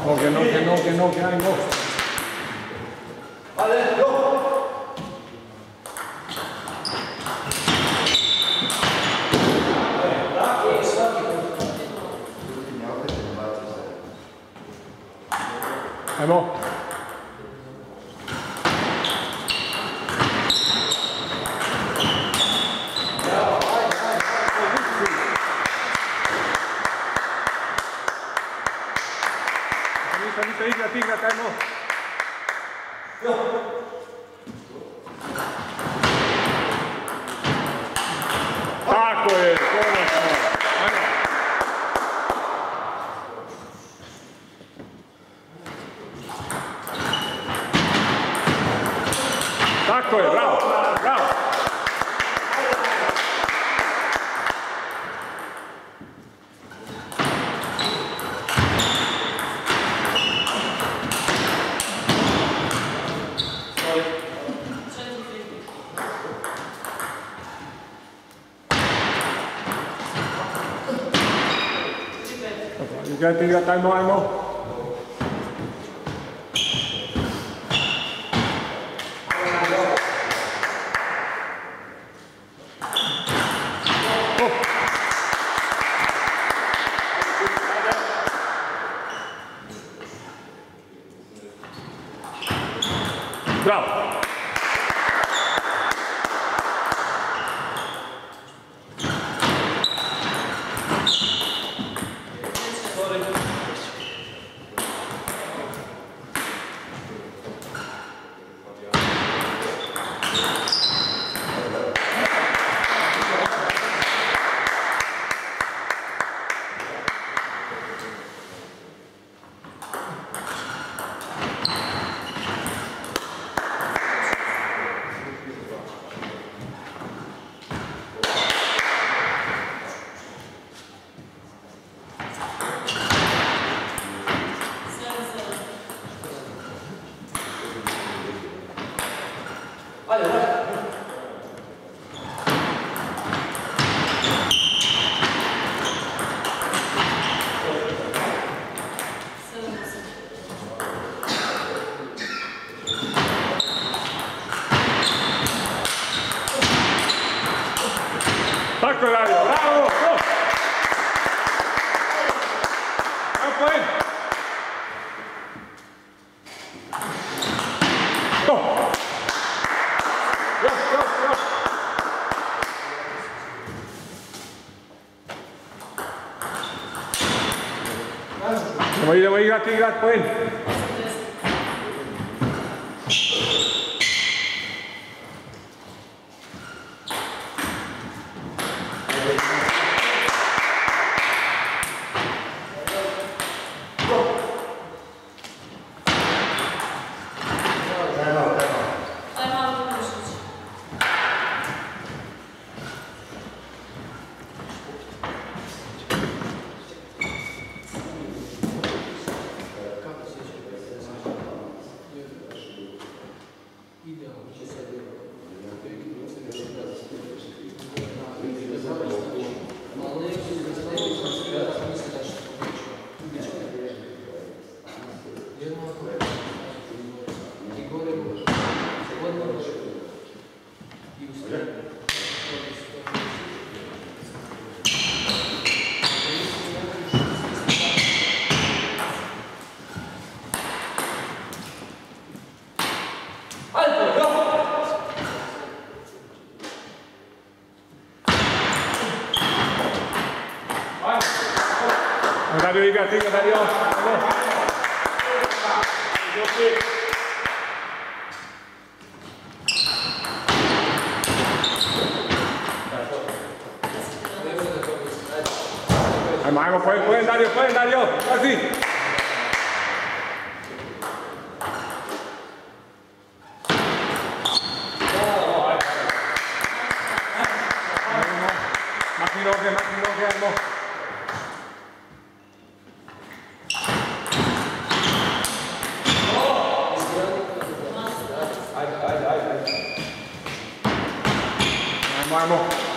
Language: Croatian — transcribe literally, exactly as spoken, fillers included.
No, que no, que no, que no, que hay no. Vale, go. Ajmo. Ništa, ništa, igrat, igrat, ajmo. Tako je, konačno. Ajmo. Tako je, bravo, bravo. Igrat, igrat, ajmo, ajmo. Bravo. Tako je radio, bravo! Go! Ajmo pojem! Go! Još, još, još! Idemo, idemo igrati, igrati pojem! Dario, igra, igra, Dario. Ajmo, ajmo, pojem, pojem, Dario, pojem, Dario, pazi. Makni noge, makni noge, ajmo. Ajmo, ajmo.